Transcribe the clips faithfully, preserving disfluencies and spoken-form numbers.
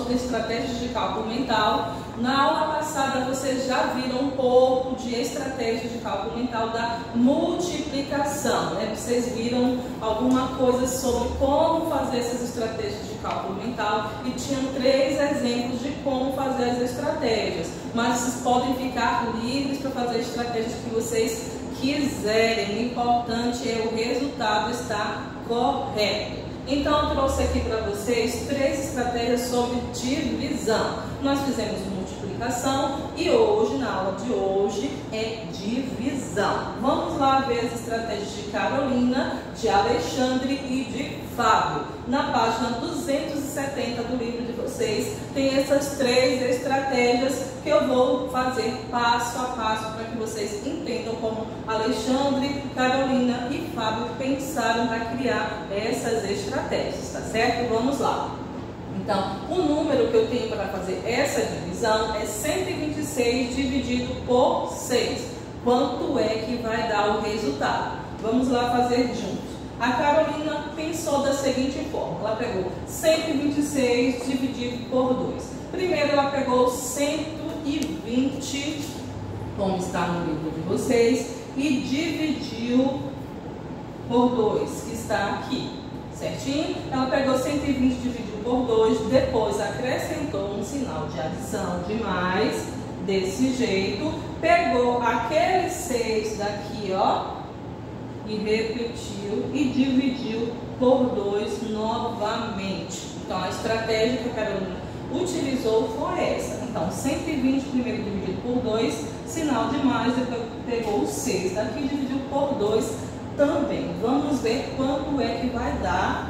sobre estratégias de cálculo mental. Na aula passada vocês já viram um pouco de estratégias de cálculo mental da multiplicação, né? Vocês viram alguma coisa sobre como fazer essas estratégias de cálculo mental e tinham três exemplos de como fazer as estratégias. Mas vocês podem ficar livres para fazer estratégias que vocês quiserem. O importante é o resultado estar correto. Então, eu trouxe aqui para vocês três estratégias sobre divisão. Nós fizemos multiplicação e hoje, na aula de hoje, é divisão. Vamos lá ver as estratégias de Carolina, de Alexandre e de Fábio. Na página duzentos e setenta do livro de vocês, tem essas três estratégias que eu vou fazer passo a passo para que vocês entendam como Alexandre, Carolina e Fábio pensaram para criar essas estratégias, tá certo? Vamos lá. Então, o número que eu tenho para fazer essa divisão é cento e vinte e seis dividido por seis. Quanto é que vai dar o resultado? Vamos lá fazer juntos. A Carolina pensou da seguinte forma. Ela pegou cento e vinte e seis dividido por dois. Primeiro ela pegou cento e vinte, como está no livro de vocês, e dividiu por dois, que está aqui, certinho? Ela pegou cento e vinte dividido por dois, depois acrescentou um sinal de adição de mais, desse jeito, pegou aquele seis daqui, ó, e repetiu e dividiu por dois novamente. Então a estratégia que a Carolina utilizou foi essa. Então cento e vinte primeiro dividido por dois, sinal de mais, depois pegou o seis daqui e dividiu por dois também. Vamos ver quanto é que vai dar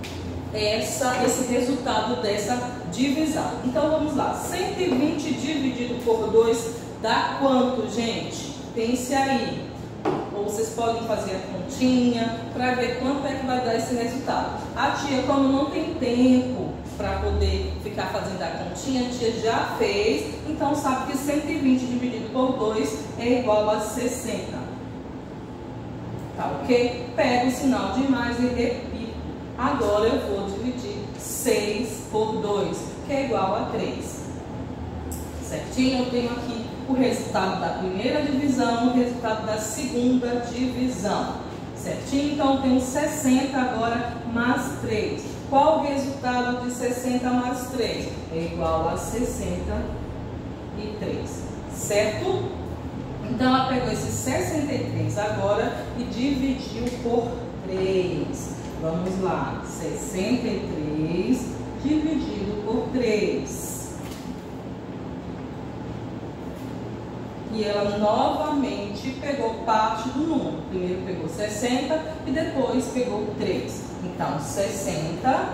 essa, esse resultado dessa divisão. Então vamos lá, cento e vinte dividido por dois dá quanto, gente? Pense aí. Ou vocês podem fazer a continha para ver quanto é que vai dar esse resultado. A tia, como não tem tempo para poder ficar fazendo a continha, a tia já fez, então sabe que cento e vinte dividido por dois é igual a sessenta. Tá ok? Pega o sinal de mais e repito. Agora eu vou dividir seis por dois, que é igual a três. Certinho? Eu tenho aqui o resultado da primeira divisão, o resultado da segunda divisão. Certinho? Então eu tenho sessenta agora mais três. Qual o resultado de sessenta mais três? É igual a sessenta e três. Certo? Então ela pegou esse sessenta e três agora e dividiu por três. Vamos lá. sessenta e três dividido por três. E ela novamente pegou parte do número. Primeiro pegou sessenta e depois pegou três. Então, sessenta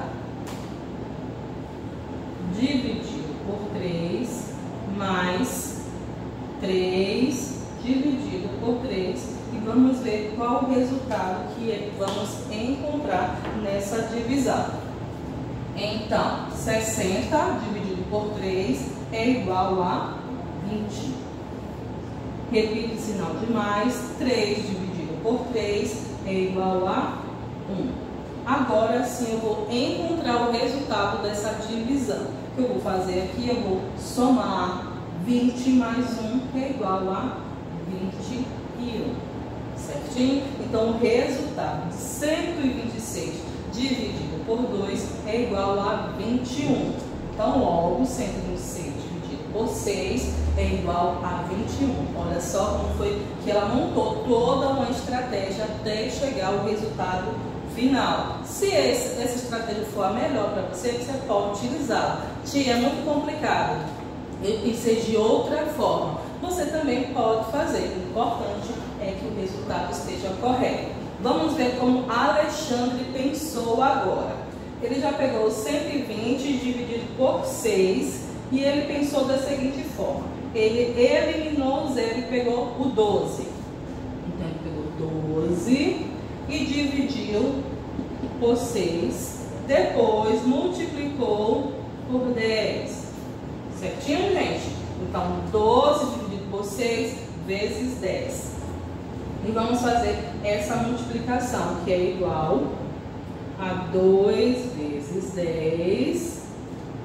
dividido por três mais três dividido por três. E vamos ver qual o resultado que vamos encontrar nessa divisão. Então, sessenta dividido por três é igual a vinte. Repito o sinal de mais, três dividido por três é igual a um. Agora sim eu vou encontrar o resultado dessa divisão. O que eu vou fazer aqui, eu vou somar vinte mais um, que é igual a vinte e um. Certinho? Então o resultado de cento e vinte e seis dividido por dois é igual a vinte e um. Então logo cento e vinte e seis dividido por seis é igual a vinte e um. Olha só como foi que ela montou toda uma estratégia até chegar ao resultado final. Se esse, essa estratégia for a melhor para você, você pode utilizá-la. Tia, é muito complicado, eu pensei de outra forma. Você também pode fazer. O importante é que o resultado esteja correto. Vamos ver como Alexandre pensou agora. Ele já pegou cento e vinte dividido por seis e ele pensou da seguinte forma. Ele eliminou o zero e pegou o doze. Então ele pegou doze e dividiu por seis. Depois multiplicou por dez. Certinho, gente? Então doze dividido por seis vezes dez. E vamos fazer essa multiplicação, que é igual a dois vezes dez,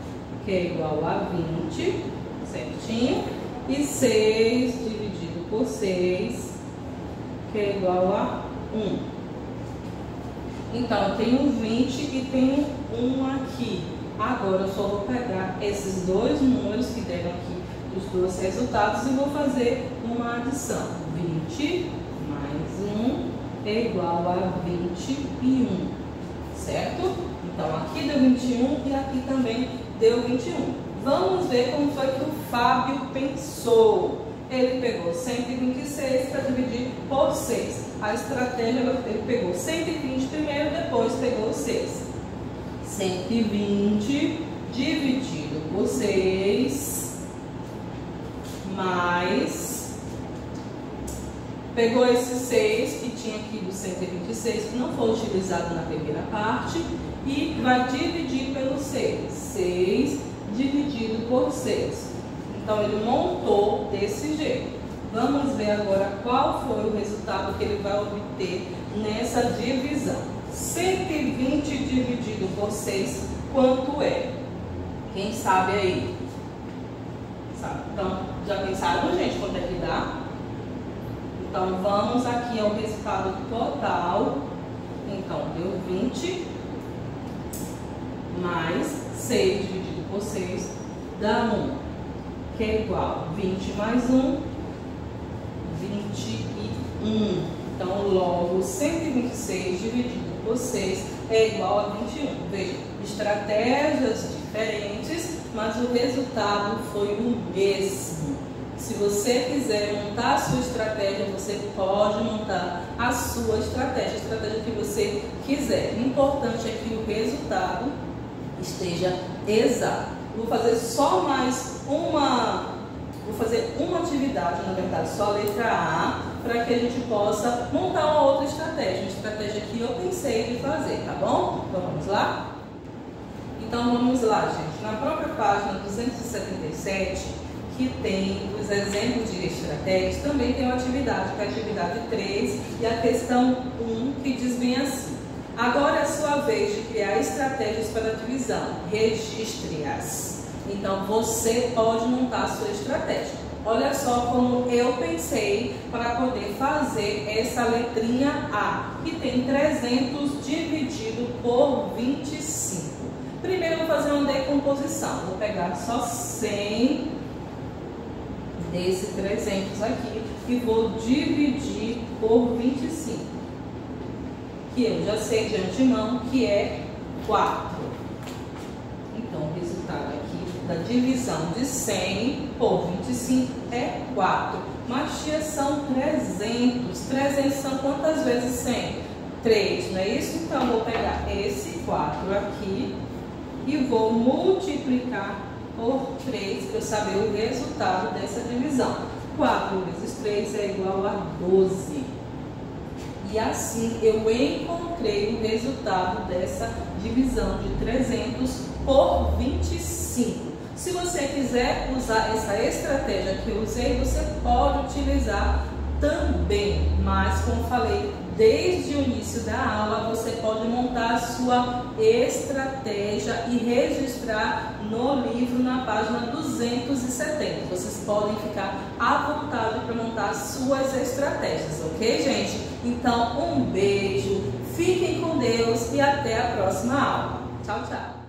que é igual a vinte, certinho, e seis dividido por seis, que é igual a um. Então, eu tenho vinte e tenho um aqui. Agora, eu só vou pegar esses dois números que deram aqui, os dois resultados, e vou fazer uma adição. vinte mais um é igual a vinte e um, certo? Então, aqui deu vinte e um e aqui também deu vinte e um. Vamos ver como foi que o Fábio pensou. Ele pegou cento e vinte e seis para dividir por seis. A estratégia, ele pegou cento e vinte primeiro, depois pegou seis. cento e vinte dividido por seis, mais, pegou esse seis que tinha aqui do cento e vinte e seis, que não foi utilizado na primeira parte, e vai dividir pelo seis. seis dividido por seis. Então, ele montou desse jeito. Vamos ver agora qual foi o resultado que ele vai obter nessa divisão. cento e vinte dividido por seis, quanto é? Quem sabe aí? Sabe? Então, já pensaram, gente, quanto é que dá? Então, vamos aqui ao resultado total. Então, deu vinte mais seis dividido por seis dá um, que é igual a vinte mais um, vinte e um. Então, logo, cento e vinte e seis dividido por seis é igual a vinte e um. Veja, estratégias diferentes, mas o resultado foi o mesmo. Se você quiser montar a sua estratégia, você pode montar a sua estratégia, a estratégia que você quiser. O importante é que o resultado esteja exato. Vou fazer só mais uma, vou fazer uma atividade, na verdade, só a letra A, para que a gente possa montar uma outra estratégia, uma estratégia que eu pensei de fazer, tá bom? Então vamos lá? Então vamos lá, gente. Na própria página duzentos e setenta e sete, que tem os exemplos de estratégias, também tem uma atividade, que é a atividade três e a questão um, que diz bem assim: agora é a sua vez de criar estratégias para a divisão, registre-as. Então você pode montar a sua estratégia. Olha só como eu pensei para poder fazer essa letrinha A, que tem trezentos dividido por vinte e cinco. Primeiro eu vou fazer uma decomposição. Vou pegar só cem desse trezentos aqui e vou dividir por vinte e cinco, que eu já sei de antemão que é quatro. Então, o resultado aqui da divisão de cem por vinte e cinco é quatro. Mas, tia, são trezentos. trezentos são quantas vezes cem? três, não é isso? Então, eu vou pegar esse quatro aqui e vou multiplicar por três para eu saber o resultado dessa divisão. quatro vezes três é igual a doze. E assim eu encontrei o resultado dessa divisão de trezentos por vinte e cinco. Se você quiser usar essa estratégia que eu usei, você pode utilizar também. Mas, como falei, desde o início da aula, você pode montar a sua estratégia e registrar no livro na página duzentos e setenta. Vocês podem ficar à vontade para montar as suas estratégias, ok, gente? Então, um beijo, fiquem com Deus e até a próxima aula. Tchau, tchau!